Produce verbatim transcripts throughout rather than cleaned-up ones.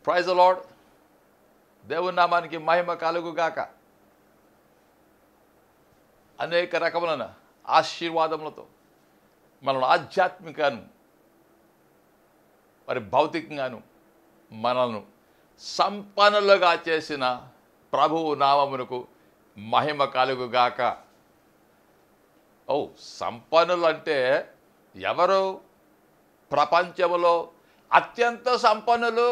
Praise the lord. దేవుని నామానికి మహిమ కలుగుగాక. అనేక రకములైన ఆశీర్వాదములతో మనల్ని ఆధ్యాత్మికను మరి భౌతికంగాను మనల్ని సంపన్నులుగా చేసిన ప్రభువు నామమునకు మహిమ కలుగుగాక. ఓ సంపన్నులు అంటే ఎవరు? ప్రపంచంలో అత్యంత సంపన్నులు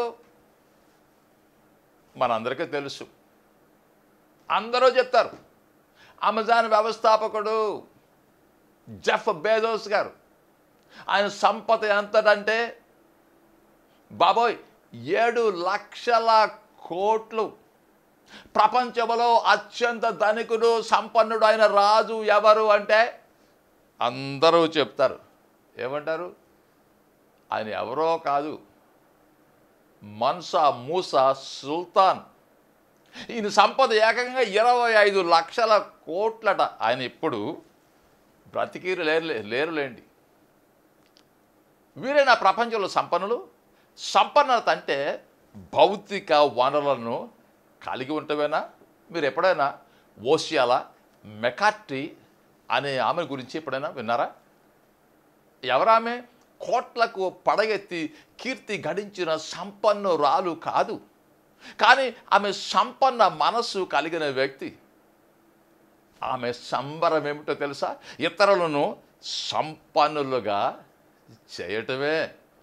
మనందరికీ తెలుసు. అందరూ చెప్తారు. అమెజాన్ వ్యవస్థాపకుడు జెఫ్ బెజోస్ గారు, ఆయన సంపద ఎంతదంటే బాబోయ్ ఏడు లక్షల కోట్లు. ప్రపంచంలో అత్యంత ధనికుడు సంపన్నుడు అయిన రాజు ఎవరు అంటే అందరూ చెప్తారు. ఏమంటారు? ఆయన ఎవరో కాదు, మన్సా మూసా సుల్తాన్. ఈయన సంపద ఏకంగా ఇరవై ఐదు లక్షల కోట్లట. ఆయన ఇప్పుడు బ్రతికి లేరు లేరులేండి. వీరే నా ప్రపంచంలో సంపన్నులు. సంపన్నత అంటే భౌతిక వనరులను కలిగి ఉంటవేనా? మీరు ఎప్పుడైనా ఓషియాల మెకార్టీ అనే ఆమె గురించి ఎప్పుడైనా విన్నారా? ఎవరామె? కోట్లకు పడగెత్తి కీర్తి గడించిన సంపన్నురాలు కాదు, కానీ ఆమె సంపన్న మనస్సు కలిగిన వ్యక్తి. ఆమె సంబరం ఏమిటో తెలుసా? ఇతరులను సంపన్నులుగా చేయటమే.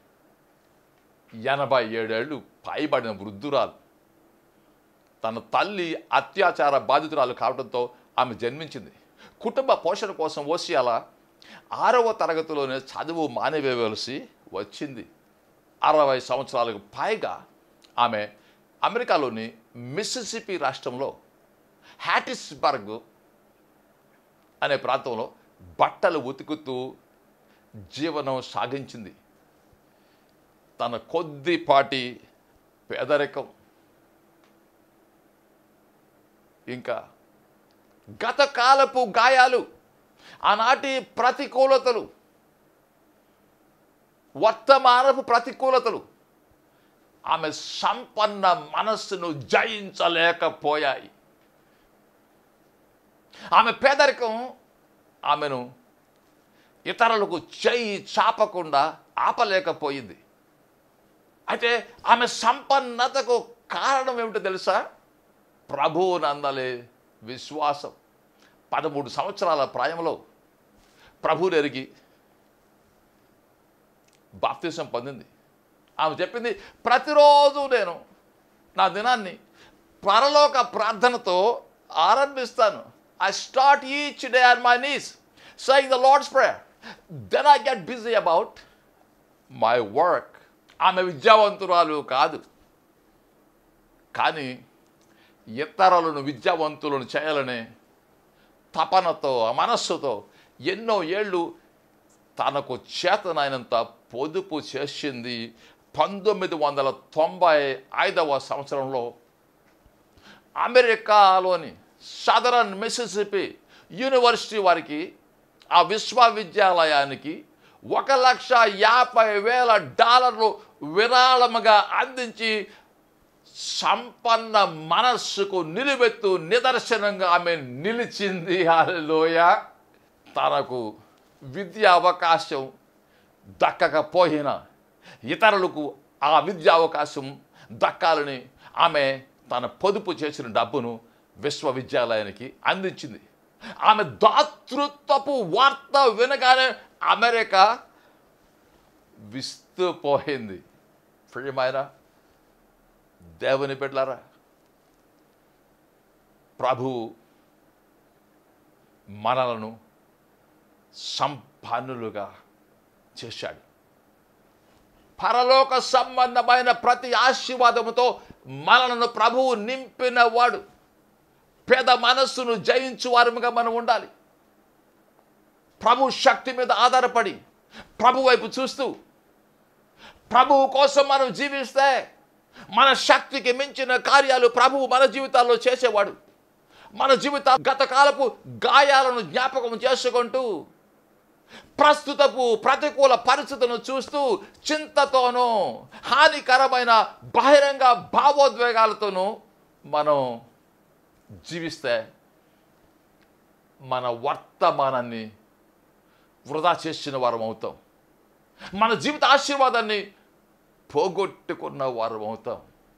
ఎనభై ఏడేళ్ళు పైబడిన వృద్ధురాలు. తన తల్లి అత్యాచార బాధితురాలు కావడంతో ఆమె జన్మించింది. కుటుంబ పోషణ కోసం ఓషియాల ఆరవ తరగతిలోనే చదువు మానివేయవలసి వచ్చింది. అరవై సంవత్సరాలకు పైగా ఆమె అమెరికాలోని మిసిసిపి రాష్ట్రంలో హ్యాటిస్బర్గ్ అనే ప్రాంతంలో బట్టలు ఉతుకుతూ జీవనం సాగించింది. తన కొద్దిపాటి పేదరికం, ఇంకా గతకాలపు గాయాలు, ఆనాటి ప్రతికూలతలు, వర్తమానపు ప్రతికూలతలు ఆమె సంపన్న మనస్సును జయించలేకపోయాయి. ఆమె పేదరికం ఆమెను ఇతరులకు చేయి చాపకుండా ఆపలేకపోయింది. అయితే ఆమె సంపన్నతకు కారణం ఏమిటో తెలుసా? ప్రభువునందలే విశ్వాసం. పదమూడు సంవత్సరాల ప్రాయంలో ప్రభువుని ఎరిగి బాప్తిసం పొందింది. ఆమె చెప్పింది, ప్రతిరోజు నేను నా దినాన్ని పరలోక ప్రార్థనతో ఆరంభిస్తాను. I start each day on my knees saying the Lord's Prayer. Then I get busy about my work. ఆమె విద్యావంతురాలు కాదు, కానీ ఇతరులను విద్యావంతులను చేయాలనే తపనతో, మనస్సుతో ఎన్నో ఏళ్ళు తనకు చేతనైనంత పొదుపు చేసింది. పంతొమ్మిది వందల తొంభై ఐదవ సంవత్సరంలో అమెరికాలోని సదరన్ మిసిసిపి యూనివర్సిటీ వారికి, ఆ విశ్వవిద్యాలయానికి ఒక లక్ష యాభై వేల డాలర్లు విరాళముగా అందించి సంపన్న మనస్సుకు నిలువెత్తు నిదర్శనంగా ఆమె నిలిచింది. హల్లెలూయా. తనకు విద్యా అవకాశం దక్కకపోయినా ఇతరులకు ఆ విద్యా అవకాశం దక్కాలని ఆమె తన పొదుపు చేసిన డబ్బును విశ్వవిద్యాలయానికి అందించింది. ఆమె దాతృత్వపు వార్త వినగానే అమెరికా విస్తుపోయింది. ప్రియమైన దేవుని బిడ్డలారా, ప్రభు మనలను సంపన్నులుగా చేశాడు. పరలోక సంబంధమైన ప్రతి ఆశీర్వాదముతో మనలను ప్రభువు నింపినవాడు. పేద మనస్సును జయించు వారముగా మనం ఉండాలి. ప్రభు శక్తి మీద ఆధారపడి ప్రభు వైపు చూస్తూ ప్రభువు కోసం మనం జీవిస్తే మన శక్తికి మించిన కార్యాలు ప్రభువు మన జీవితాల్లో చేసేవాడు. మన జీవిత గతకాలపు గాయాలను జ్ఞాపకం చేసుకుంటూ ప్రస్తుతపు ప్రతికూల పరిస్థితులను చూస్తూ చింతతోనూ హానికరమైన బహిరంగ భావోద్వేగాలతోనూ మనం జీవిస్తే మన వర్తమానాన్ని వృధా చేసిన వారం అవుతాం. మన జీవిత ఆశీర్వాదాన్ని పోగొట్టుకున్న వారం అవుతాం.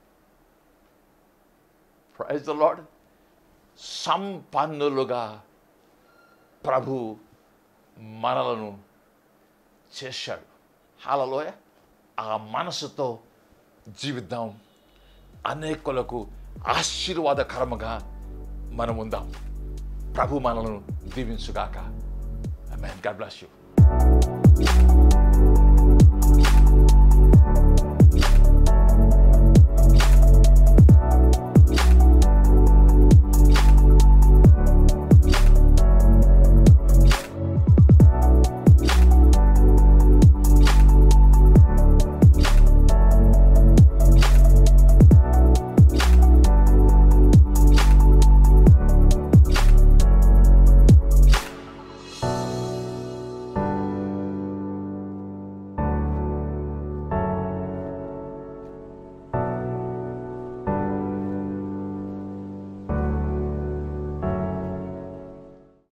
Praise the lord. సంపన్నులుగా ప్రభు మనలను చేశాడు. హల్లెలూయా. ఆ మనసుతో జీవిద్దాం. అనేకులకు ఆశీర్వాదకరముగా మనం ఉందాం. ప్రభు మనలను దీవించుగాక. ఆమేన్. God bless you.